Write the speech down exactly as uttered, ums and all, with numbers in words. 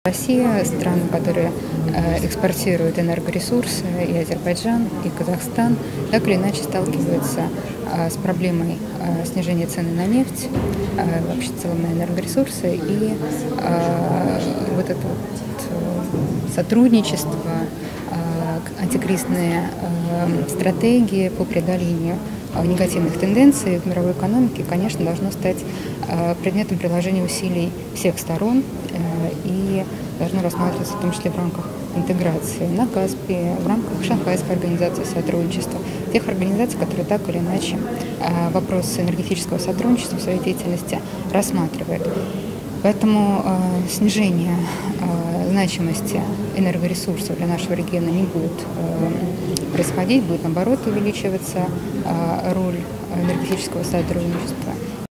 Россия, страны, которые экспортируют энергоресурсы, и Азербайджан, и Казахстан, так или иначе сталкиваются с проблемой снижения цены на нефть, вообще в целом на энергоресурсы, и вот это вот сотрудничество, антикризисные стратегии по преодолению негативных тенденций в мировой экономике, конечно, должно стать предметом приложения усилий всех сторон и должно рассматриваться в том числе в рамках интеграции на Каспии, в рамках Шанхайской организации сотрудничества, тех организаций, которые так или иначе вопросы энергетического сотрудничества в своей деятельности рассматривают. Поэтому э, снижение э, значимости энергоресурсов для нашего региона не будет э, происходить, будет наоборот увеличиваться э, роль энергетического сотрудничества.